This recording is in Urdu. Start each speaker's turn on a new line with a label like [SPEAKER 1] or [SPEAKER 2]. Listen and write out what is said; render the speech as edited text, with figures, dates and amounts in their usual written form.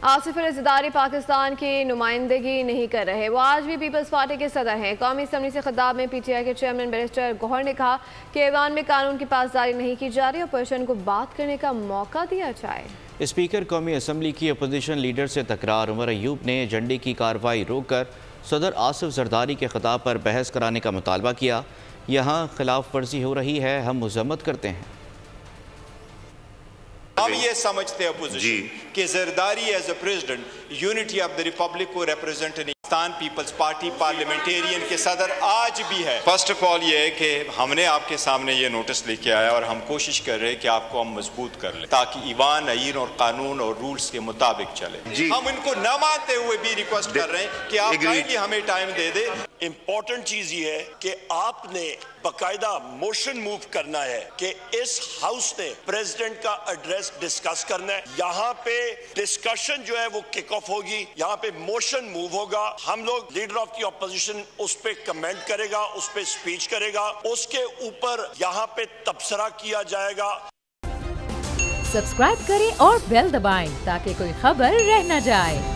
[SPEAKER 1] آصف علی زرداری پاکستان کی نمائندگی نہیں کر رہے۔ وہ آج بھی پیپلز پارٹی کے صدر ہیں۔ قومی اسمبلی سے خطاب میں پی ٹی آئی کے چیئرمین بیرسٹر گوہر نے کہا کہ ایوان میں قانون کی پاسداری نہیں کی جا رہی، اپوزیشن کو بات کرنے کا موقع دیا جائے۔
[SPEAKER 2] اسپیکر قومی اسمبلی کی اپوزیشن لیڈر سے تکرار۔ عمر ایوب نے ایجنڈے کی کارروائی روک کر صدر آصف زرداری کے خطاب پر بحث کرانے کا مطالبہ کیا۔ یہاں خلاف ورزی ہو رہی ہے، ہم مذمت کرتے ہیں۔
[SPEAKER 3] ہم یہ سمجھتے ہیں اپوزیشن کہ Zardari as a president unity of the republic کو represent Pakistan peoples party parliamentarian کے صدر آج بھی ہے۔ فرسٹ آف آل یہ ہے کہ ہم نے آپ کے سامنے یہ نوٹس لے کے آیا اور ہم کوشش کر رہے ہیں کہ آپ کو ہم مضبوط کر لیں تاکہ ایوان، آئین اور قانون اور رولز کے مطابق چلے۔ ہم ان کو نہ مانتے ہوئے بھی ریکویسٹ کر رہے ہیں کہ آپ کائنڈلی ہمیں ٹائم دے دیں۔
[SPEAKER 4] امپورٹنٹ چیز یہ ہے کہ آپ نے باقاعدہ موشن موو کرنا ہے کہ اس ہاؤس نے پریزیڈنٹ کا ایڈریس ڈسکس کرنا ہے۔ یہاں پہ ڈسکشن جو ہے وہ کک آف ہوگی، یہاں پہ موشن موو ہوگا۔ ہم لوگ لیڈر آف دی اپوزیشن اس پہ کمنٹ کرے گا، اس پہ سپیچ کرے گا، اس کے اوپر یہاں پہ تبصرہ کیا جائے گا۔
[SPEAKER 5] سبسکرائب کریں اور بیل دبائیں تاکہ کوئی خبر رہ نہ جائے۔